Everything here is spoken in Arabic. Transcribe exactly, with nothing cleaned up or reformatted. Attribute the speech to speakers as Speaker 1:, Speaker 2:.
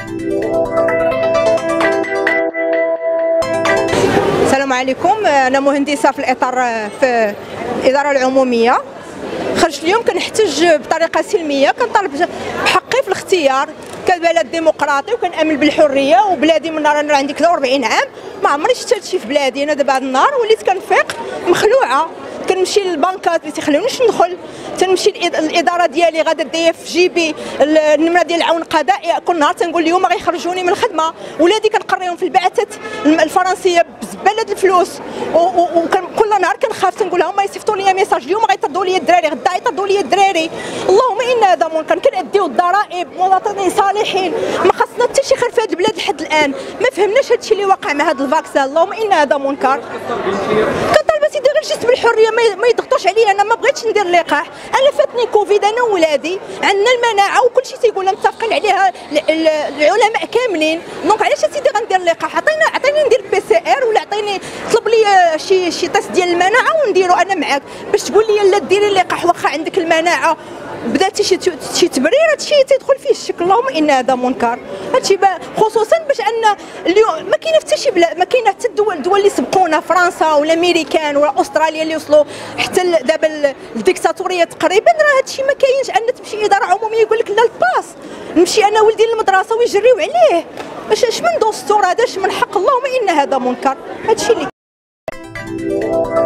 Speaker 1: السلام عليكم. انا مهندسه في الاطار في الاداره العموميه. خرجت اليوم كنحتج بطريقه سلميه، كنطالب بحقي في الاختيار كبلد ديمقراطي وكنامن بالحريه، وبلادي من نهار انا عندي كذا وأربعين عام ما عمري شفت هادشي في بلادي. انا دابا هاد النهار وليت كنفيق مخلوعه، كنمشي للبنكات اللي تيخليونيش ندخل، تنمشي الاداره ديالي غادا دايه في جيبي النمره ديال العون القضائي، كل نهار تنقول اليوم غيخرجوني من الخدمه، ولادي كنقريهم في البعثات الفرنسيه بزباله الفلوس، وكل نهار كنخاف تنقول لهم يصيفطوا لي ميساج اليوم غيطردوا لي الدراري، غدا غيطردوا لي الدراري. اللهم ان هذا منكر. كنأديو الضرائب، مواطنين صالحين، ما خاصنا حتى شي خير في هذه البلاد لحد الان. ما فهمناش هادشي اللي واقع مع هذا الفاكسان. اللهم ان هذا منكر. كنطالبه سيدي غير جسم الحريه ما يضغطوش عليا. انا ما بغيتش ندير اللقاح، انا فاتني كوفيد انا وولادي، عندنا المناعه وكل شيء تيقول متفقين عليها العلماء كاملين. دونك علاش سيدي غندير اللقاح؟ عطينا عطيني ندير بي سي ار، ولا عطيني طلب لي شي شي تيست ديال المناعه ونديرو انا معاك، باش تقول لي لا ديري اللقاح واخا عندك المناعه بداتي شي شي تبرير. هادشي تيدخل فيه الشك. اللهم ان هذا منكر. هادشي خصوصا باش ان اليوم ما كاينه حتى شي بلاد، ما كاينه حتى الدول الدول اللي سبقونا، فرنسا ولا امريكان ولا استراليا اللي وصلوا حتى دابا الديكتاتوريه تقريبا. راه هادشي ما كاينش، ان تمشي اداره عموميه يقول لك لا الباس، نمشي انا ولدي للمدرسه ويجريو عليه. اش اش من دستور هذا، اش من حق؟ اللهم ان هذا منكر. هادشي اللي